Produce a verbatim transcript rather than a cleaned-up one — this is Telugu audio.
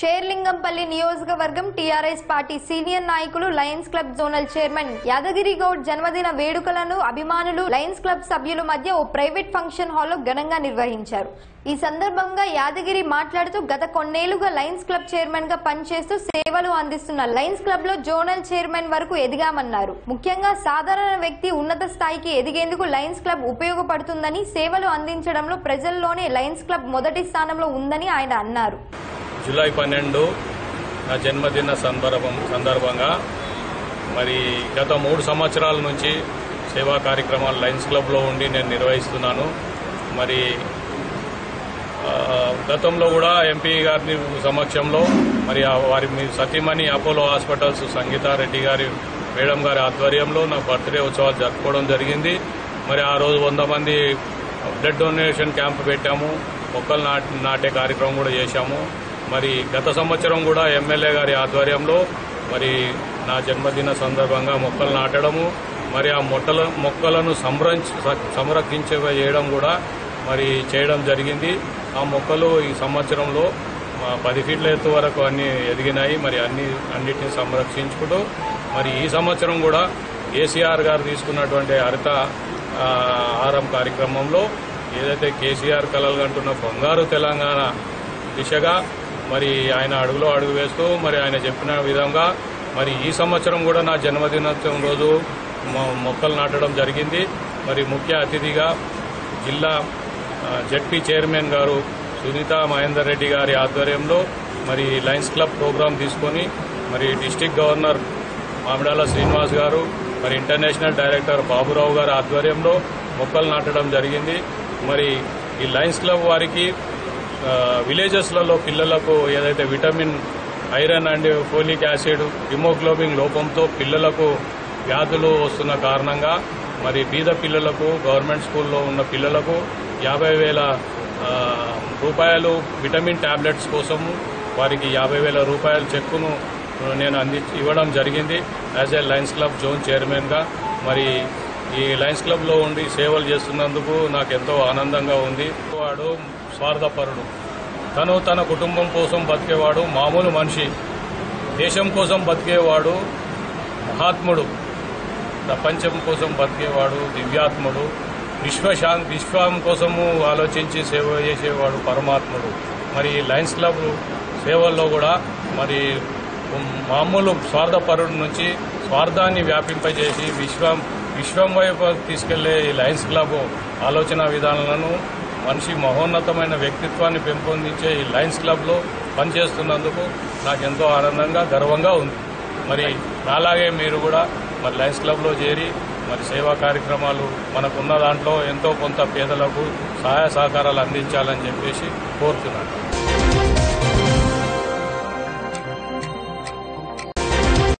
షేర్లింగంపల్లి నియోజకవర్గం టీఆర్ఎస్ పార్టీ సీనియర్ నాయకులు Lions club zonal chairman Yadagiri Goud జన్మదిన వేడుకలను అభిమానులు లయన్స్ క్లబ్ సభ్యుల మధ్య ఓ ప్రైవేట్ ఫంక్షన్ హాల్లో ఘనంగా నిర్వహించారు. ఈ సందర్భంగా యాదగిరి మాట్లాడుతూ గత కొన్నేళ్లుగా లయన్స్ క్లబ్ చైర్మన్ గా పనిచేస్తూ సేవలు అందిస్తున్న లయన్స్ క్లబ్ లో జోనల్ చైర్మన్ వరకు ఎదిగామన్నారు. ముఖ్యంగా సాధారణ వ్యక్తి ఉన్నత స్థాయికి ఎదిగేందుకు లయన్స్ క్లబ్ ఉపయోగపడుతుందని, సేవలు అందించడంలో ప్రజల్లోనే లయన్స్ క్లబ్ మొదటి స్థానంలో ఉందని ఆయన అన్నారు. జూలై పన్నెండు నా జన్మదిన సందర్భం సందర్భంగా మరి గత మూడు సంవత్సరాల నుంచి సేవా కార్యక్రమాలు లయన్స్ క్లబ్లో ఉండి నేను నిర్వహిస్తున్నాను. మరి గతంలో కూడా ఎంపీ గారి సమక్షంలో మరి వారి సతీమణి అపోలో హాస్పిటల్స్ సంగీతారెడ్డి గారి మేడం గారి ఆధ్వర్యంలో నా బర్త్డే ఉత్సవాలు జరుపుకోవడం జరిగింది. మరి ఆ రోజు వంద మంది బ్లడ్ డొనేషన్ క్యాంప్ పెట్టాము, మొక్కలు నాటే కార్యక్రమం కూడా చేశాము. మరి గత సంవత్సరం కూడా ఎమ్మెల్యే గారి ఆధ్వర్యంలో మరి నా జన్మదిన సందర్భంగా మొక్కలు నాటడము, మరి ఆ మొట్టల మొక్కలను సంరక్షించ చేయడం కూడా మరి చేయడం జరిగింది. ఆ మొక్కలు ఈ సంవత్సరంలో పది ఫీట్ల ఎత్తు వరకు అన్ని ఎదిగినాయి. మరి అన్ని అన్నిటిని సంరక్షించుకుంటూ మరి ఈ సంవత్సరం కూడా కేసీఆర్ గారు తీసుకున్నటువంటి హరిత ఆహారం కార్యక్రమంలో ఏదైతే కేసీఆర్ కలలు కంటున్న బంగారు తెలంగాణ దిశగా మరి ఆయన అడుగులో అడుగు వేస్తూ మరి ఆయన చెప్పిన విధంగా మరి ఈ సంవత్సరం కూడా నా జన్మదినోత్సవం రోజు మొక్కలు నాటడం జరిగింది. మరి ముఖ్య అతిథిగా జిల్లా జెడ్పీ చైర్మన్ గారు సునీత మహేందర్ రెడ్డి గారి ఆధ్వర్యంలో మరి లయన్స్ క్లబ్ ప్రోగ్రాం తీసుకొని మరి డిస్టిక్ గవర్నర్ మామిడాల శ్రీనివాస్ గారు మరి ఇంటర్నేషనల్ డైరెక్టర్ బాబురావు గారి ఆధ్వర్యంలో మొక్కలు నాటడం జరిగింది. మరి ఈ లయన్స్ క్లబ్ వారికి విలేజెస్లలో పిల్లలకు ఏదైతే vitamin, iron and folic acid, haemoglobin లోపంతో పిల్లలకు వ్యాధులు వస్తున్న కారణంగా మరి బీద పిల్లలకు గవర్నమెంట్ స్కూల్లో ఉన్న పిల్లలకు యాభై వేల రూపాయలు విటమిన్ టాబ్లెట్స్ కోసము వారికి యాభై వేల రూపాయల చెక్కును నేను అంది ఇవ్వడం జరిగింది as a Lions club zone చైర్మన్గా. మరి ఈ లయన్స్ క్లబ్లో ఉండి సేవలు చేస్తున్నందుకు నాకు ఎంతో ఆనందంగా ఉంది. వాడు స్వార్థపరుడు, తను తన కుటుంబం కోసం బతికేవాడు మామూలు మనిషి, దేశం కోసం బతికేవాడు మహాత్ముడు, ప్రపంచం కోసం బతికేవాడు దివ్యాత్ముడు, విశ్వశా విశ్వం కోసము ఆలోచించి సేవ చేసేవాడు పరమాత్ముడు. మరి లయన్స్ క్లబ్ సేవల్లో కూడా మరి మామూలు స్వార్థపరుడు నుంచి స్వార్థాన్ని వ్యాపింపజేసి విశ్వం విశ్వం వైపు తీసుకెళ్లే ఈ లయన్స్ క్లబ్ ఆలోచన విధానాలను మనిషి మహోన్నతమైన వ్యక్తిత్వాన్ని పెంపొందించే ఈ లయన్స్ క్లబ్లో పనిచేస్తున్నందుకు నాకు ఎంతో ఆనందంగా గర్వంగా ఉంది. మరి అలాగే మీరు కూడా మరి లయన్స్ క్లబ్లో చేరి మరి సేవా కార్యక్రమాలు మనకున్న దాంట్లో ఎంతో కొంత పేదలకు సహాయ సహకారాలు అందించాలని చెప్పేసి కోరుతున్నాను.